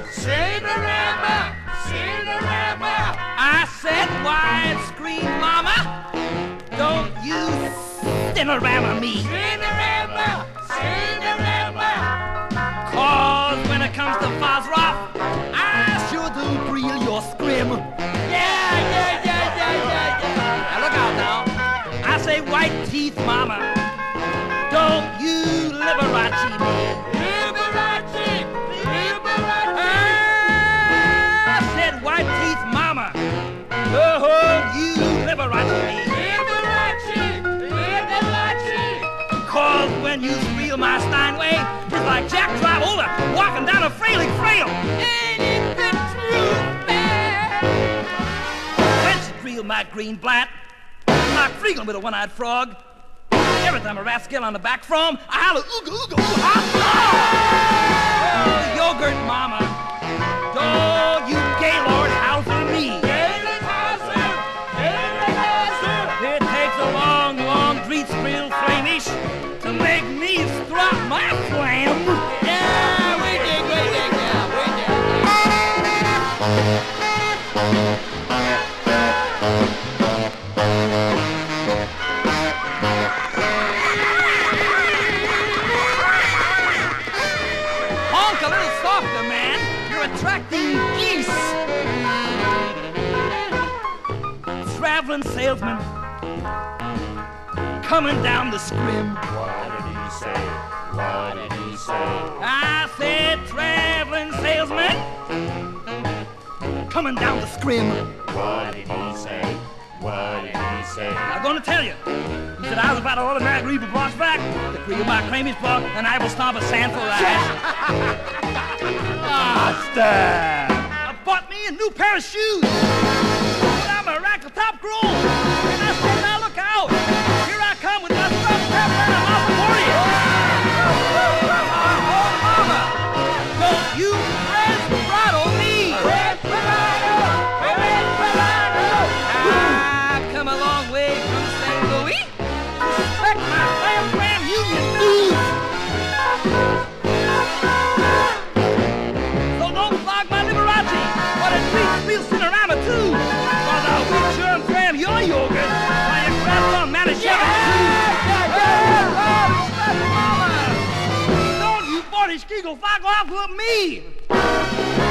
Cinerama! Cinerama! I said, why scream, mama? Don't you cinerama me. Cinerama! Cinerama! Cause when it comes to Fosroff, I sure do grill your scrim. Yeah! Now look out now. I say white teeth, mama. Don't you Liberace me. Liberace! Liberace! I said white teeth, mama. Oh, you Liberace me. Liberace! Liberace! Cause when you reel my Steinway, it's like Jack Travolta walking down a frailing frail. Ain't it the truth, man? When she reel my green blat, like Freegan with a one-eyed frog. Every time a rascal on the back from, I holler, ooga, ooga, ooga, ha, oh, yogurt mama. Oh, you Gaylord Hauser me. Galen Hauser! Galen Hauser! It takes a long, long grease grill flamish to make me strop my flam. Yeah, we dig, yeah, we dig. Honk a little softer, man. You're attracting geese. Traveling salesman coming down the scrim. What did he say? What did he say? I said traveling salesman coming down the scrim. What did he say? What did he say? I'm gonna tell you. He said I was about to automatic read the box back, the grill my Cramish plug, and I will stomp a sand for ass. I bought me a new pair of shoes. But I'm a rack of top grown. And I said, now look out. Here I come with my stuff tapped down. I'm out for you. Oh, mama. Don't you Desperado me. Desperado! Desperado! I've come a long way from St. Louis. Respect my Flam Union dues. So don't flog my Liberace, but at least real Cinerama too. Cause I'll beat you and cram your yogurt while you grab some Manischewitz too. Don't you 40 Skigel fuck off with me.